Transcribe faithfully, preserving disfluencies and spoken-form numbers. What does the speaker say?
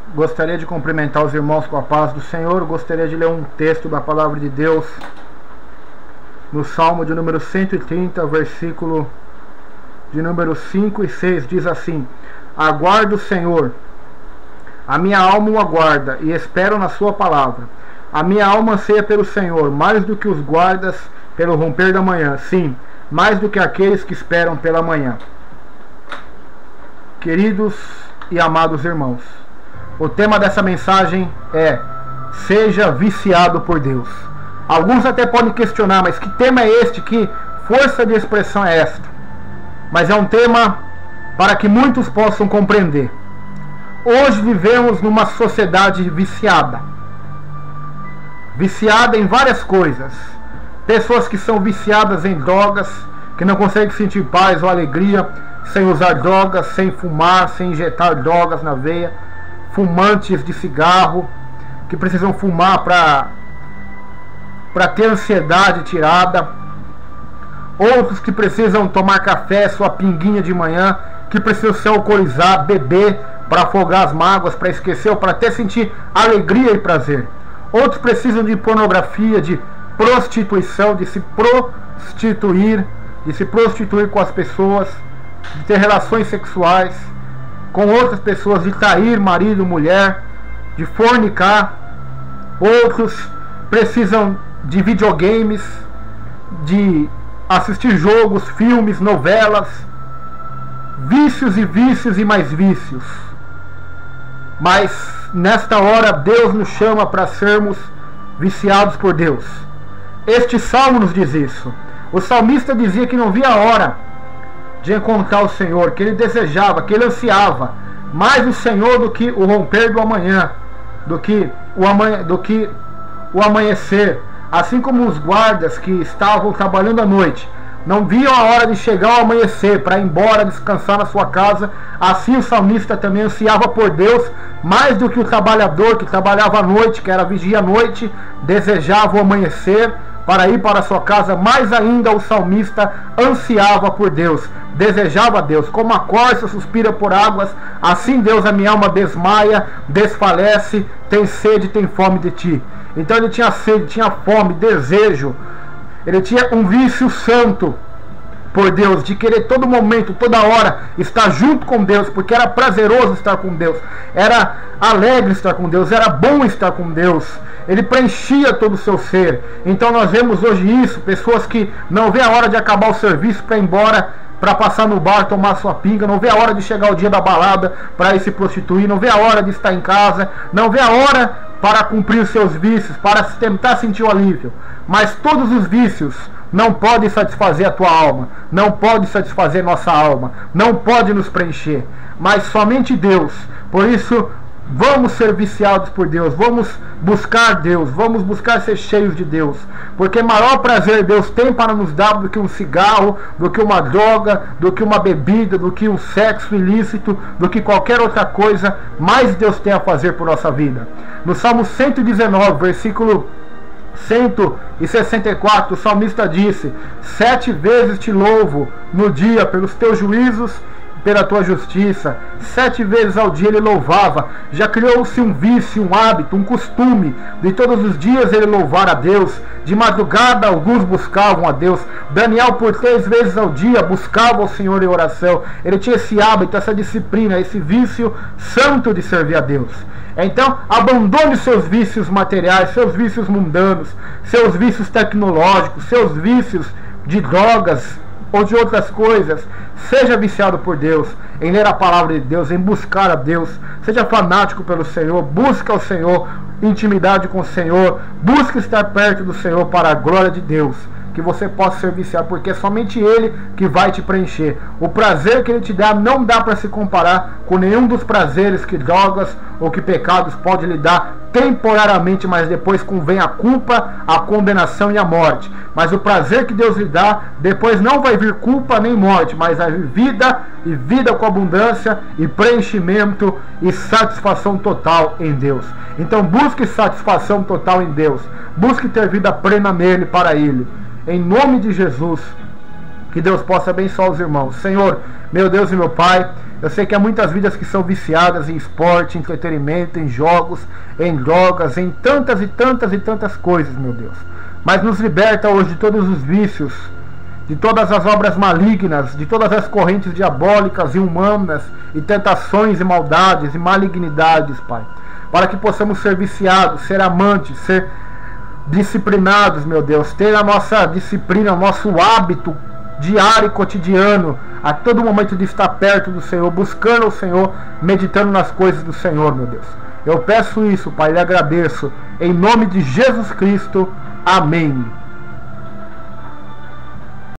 Gostaria de cumprimentar os irmãos com a paz do Senhor. Gostaria de ler um texto da palavra de Deus no Salmo de número cento e trinta, versículo de número cinco e seis. Diz assim: aguardo o Senhor, a minha alma o aguarda, e espero na sua palavra. A minha alma anseia pelo Senhor, mais do que os guardas pelo romper da manhã. Sim, mais do que aqueles que esperam pela manhã. Queridos e amados irmãos, o tema dessa mensagem é: seja viciado por Deus. Alguns até podem questionar, mas que tema é este? Que força de expressão é esta? Mas é um tema para que muitos possam compreender. Hoje vivemos numa sociedade viciada. Viciada em várias coisas. Pessoas que são viciadas em drogas, que não conseguem sentir paz ou alegria sem usar drogas, sem fumar, sem injetar drogas na veia. Fumantes de cigarro, que precisam fumar para para ter ansiedade tirada. Outros que precisam tomar café, sua pinguinha de manhã, que precisam se alcoolizar, beber para afogar as mágoas, para esquecer ou para até sentir alegria e prazer. Outros precisam de pornografia, de prostituição, de se prostituir, de se prostituir com as pessoas, de ter relações sexuais com outras pessoas, de trair marido, mulher, de fornicar. Outros precisam de videogames, de assistir jogos, filmes, novelas, vícios e vícios e mais vícios. Mas nesta hora Deus nos chama para sermos viciados por Deus. Este salmo nos diz isso. O salmista dizia que não via a hora de encontrar o Senhor, que ele desejava, que ele ansiava mais o Senhor do que o romper do amanhã, do que o, amanhã, do que o amanhecer. Assim como os guardas que estavam trabalhando à noite não viam a hora de chegar ao amanhecer para ir embora descansar na sua casa, assim o salmista também ansiava por Deus mais do que o trabalhador que trabalhava à noite, que era vigia à noite, desejava o amanhecer para ir para a sua casa. Mais ainda o salmista ansiava por Deus, desejava Deus. Como a corça suspira por águas, assim Deus, a minha alma desmaia, desfalece, tem sede, tem fome de ti. Então ele tinha sede, tinha fome, desejo. Ele tinha um vício santo por Deus, de querer todo momento, toda hora estar junto com Deus, porque era prazeroso estar com Deus, era alegre estar com Deus, era bom estar com Deus. Ele preenchia todo o seu ser. Então nós vemos hoje isso, pessoas que não vê a hora de acabar o serviço para ir embora, para passar no bar, tomar sua pinga, não vê a hora de chegar o dia da balada para ir se prostituir, não vê a hora de estar em casa, não vê a hora para cumprir os seus vícios, para tentar sentir o alívio. Mas todos os vícios não podem satisfazer a tua alma, não pode satisfazer nossa alma, não pode nos preencher, mas somente Deus. Por isso, vamos ser viciados por Deus, vamos buscar Deus, vamos buscar ser cheios de Deus, porque maior prazer Deus tem para nos dar do que um cigarro, do que uma droga, do que uma bebida, do que um sexo ilícito, do que qualquer outra coisa. Mais Deus tem a fazer por nossa vida. No Salmo cento e dezenove, versículo cento e sessenta e quatro, o salmista disse: sete vezes te louvo no dia pelos teus juízos, pela tua justiça. Sete vezes ao dia ele louvava. Já criou-se um vício, um hábito, um costume de todos os dias ele louvar a Deus. De madrugada alguns buscavam a Deus. Daniel por três vezes ao dia buscava o Senhor em oração. Ele tinha esse hábito, essa disciplina, esse vício santo de servir a Deus. Então abandone seus vícios materiais, seus vícios mundanos, seus vícios tecnológicos, seus vícios de drogas ou de outras coisas. Seja viciado por Deus, em ler a palavra de Deus, em buscar a Deus. Seja fanático pelo Senhor, busca o Senhor, intimidade com o Senhor, busque estar perto do Senhor para a glória de Deus, que você possa ser viciado, porque é somente Ele que vai te preencher. O prazer que Ele te dá não dá para se comparar com nenhum dos prazeres que drogas ou que pecados pode lhe dar temporariamente, mas depois convém a culpa, a condenação e a morte. Mas o prazer que Deus lhe dá, depois não vai vir culpa nem morte, mas vai vir vida, e vida com abundância, e preenchimento e satisfação total em Deus. Então busque satisfação total em Deus, busque ter vida plena nele, para Ele. Em nome de Jesus, Que Deus possa abençoar os irmãos. Senhor, meu Deus e meu Pai, eu sei que há muitas vidas que são viciadas em esporte, em entretenimento, em jogos, em drogas, em tantas e tantas e tantas coisas, meu Deus. Mas nos liberta hoje de todos os vícios, de todas as obras malignas, de todas as correntes diabólicas e humanas, e tentações e maldades e malignidades, Pai. Para que possamos ser viciados, ser amantes, ser disciplinados, meu Deus. Ter a nossa disciplina, o nosso hábito diário e cotidiano, a todo momento de estar perto do Senhor, buscando o Senhor, meditando nas coisas do Senhor, meu Deus. Eu peço isso, Pai, e agradeço. Em nome de Jesus Cristo. Amém.